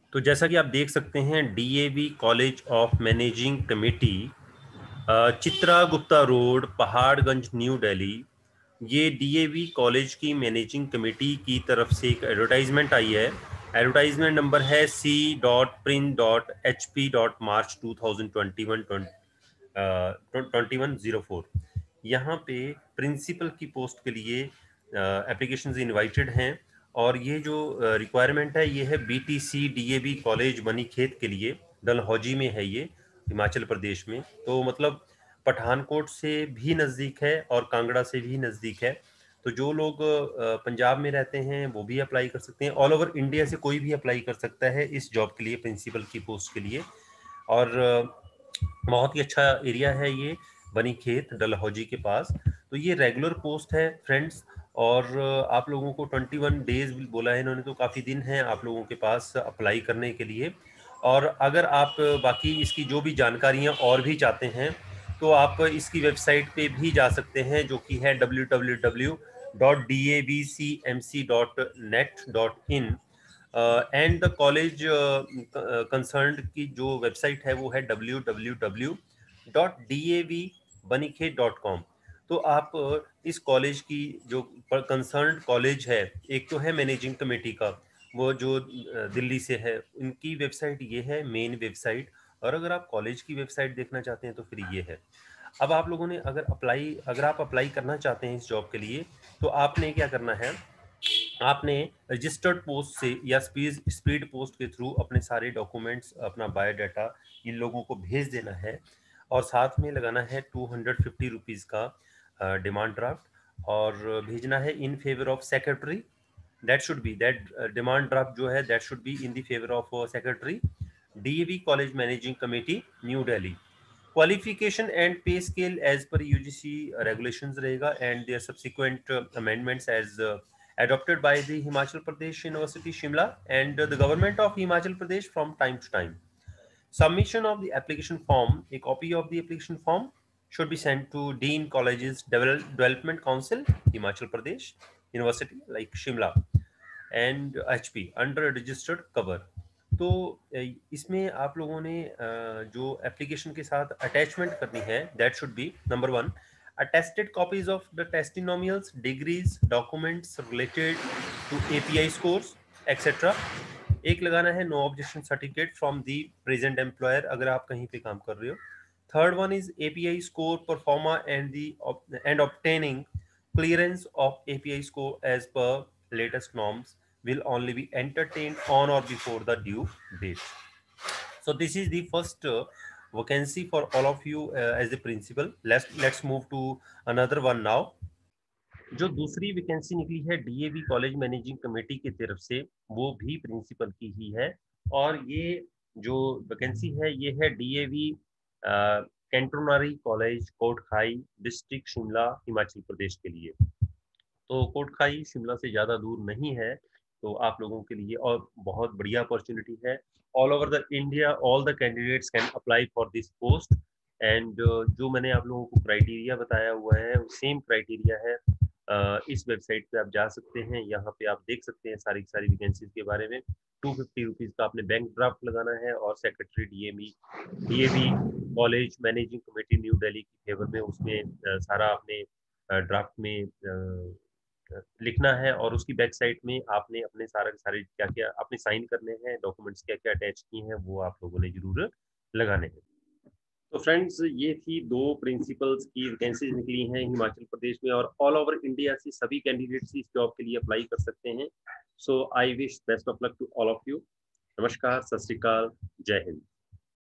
तो जैसा कि आप देख सकते हैं, DAV college of managing committee, Chitra Gupta road, Paharganj, new Delhi. ये डीएवी कॉलेज की मैनेजिंग कमेटी की तरफ से एक एडवर्टाइजमेंट आई है। एडवर्टाइजमेंट नंबर है C.Print.HP.March 2021-2104। यहाँ पे प्रिंसिपल की पोस्ट के लिए एप्लीकेशंस इनवाइटेड हैं, और ये जो रिक्वायरमेंट है ये है बीटीसी डीएवी कॉलेज बनीखेत के लिए। डलहौजी में है ये, हिमाचल प्रदेश में। तो मतलब पठानकोट से भी नज़दीक है और कांगड़ा से भी नज़दीक है। तो जो लोग पंजाब में रहते हैं वो भी अप्लाई कर सकते हैं। ऑल ओवर इंडिया से कोई भी अप्लाई कर सकता है इस जॉब के लिए, प्रिंसिपल की पोस्ट के लिए। और बहुत ही अच्छा एरिया है ये, बनीखेत डलहौजी के पास। तो ये रेगुलर पोस्ट है फ्रेंड्स। और आप लोगों को 21 डेज बोला है इन्होंने, तो काफ़ी दिन हैं आप लोगों के पास अप्लाई करने के लिए। और अगर आप बाकी इसकी जो भी जानकारियां और भी चाहते हैं तो आप इसकी वेबसाइट पे भी जा सकते हैं, जो कि है www.davcmc.net.in। And the college concerned की जो वेबसाइट है वो है www.davbaniket.com। तो आप इस कॉलेज की जो कंसर्न्ड कॉलेज है, एक तो है मैनेजिंग कमेटी का, वो जो दिल्ली से है, उनकी वेबसाइट ये है मेन वेबसाइट। और अगर आप कॉलेज की वेबसाइट देखना चाहते हैं तो फिर ये है। अब आप लोगों ने अगर आप अप्लाई करना चाहते हैं इस जॉब के लिए, तो आपने क्या करना है, आपने रजिस्टर्ड पोस्ट से या स्पीड पोस्ट के थ्रू अपने सारे डॉक्यूमेंट्स, अपना बायोडाटा इन लोगों को भेज देना है। और साथ में लगाना है 250 रुपीज़ का डिमांड ड्राफ्ट, और भेजना है in favour of secretary. That demand draft जो है that should be in the favour of secretary, DAV college managing committee, new Delhi. Qualification and pay scale as per UGC regulations रहेगा, and their subsequent amendments as adopted by the Himachal Pradesh University Shimla and the government of Himachal Pradesh from time to time. Submission of the application form. A copy of the application form should be sent to Dean Colleges Development Council, Himachal Pradesh University like Shimla, and HP under registered cover. तो इसमें आप लोगों ने जो application के साथ attachment करनी है, that should be number 1, attested copies of the testimonials, degrees, documents related to API scores, etc. एक लगाना है no objection certificate from the present employer, अगर आप कहीं पे काम कर रहे हो। Third one is API score proforma and obtaining clearance of API score as per latest norms will only be entertained on or before the due date. So this is the first vacancy for all of you as the principal. Let's move to another one now. जो दूसरी vacancy निकली है DAV college managing committee की तरफ से, वो भी principal की ही है। और ये जो वैकेंसी है ये है DAV centenary college, Kotkhai district, Shimla, Himachal Pradesh के लिए। तो कोटखाई शिमला से ज़्यादा दूर नहीं है, तो आप लोगों के लिए और बहुत बढ़िया अपॉर्चुनिटी है। All over the India all the candidates can apply for this post. And जो मैंने आप लोगों को क्राइटेरिया बताया हुआ है वो सेम क्राइटेरिया है। इस वेबसाइट पे आप जा सकते हैं, यहाँ पे आप देख सकते हैं सारी सारी वैकेंसीज के बारे में। 250 रुपीज़ का आपने बैंक ड्राफ्ट लगाना है, और secretary DAV college managing committee new Delhi की फेवर में उसमें सारा आपने ड्राफ्ट में लिखना है। और उसकी बैक साइड में आपने अपने सारे क्या क्या आपने साइन करने हैं, डॉक्यूमेंट्स क्या क्या अटैच किए हैं वो आप लोगों ने जरूर लगाने हैं। तो फ्रेंड्स, ये थी दो प्रिंसिपल्स की वैकेंसीज निकली हैं हिमाचल प्रदेश में, और ऑल ओवर इंडिया से सभी कैंडिडेट्स इस जॉब के लिए अप्लाई कर सकते हैं। So I wish best of luck to all of you. नमस्कार, सत श्री अकाल, जय हिंद।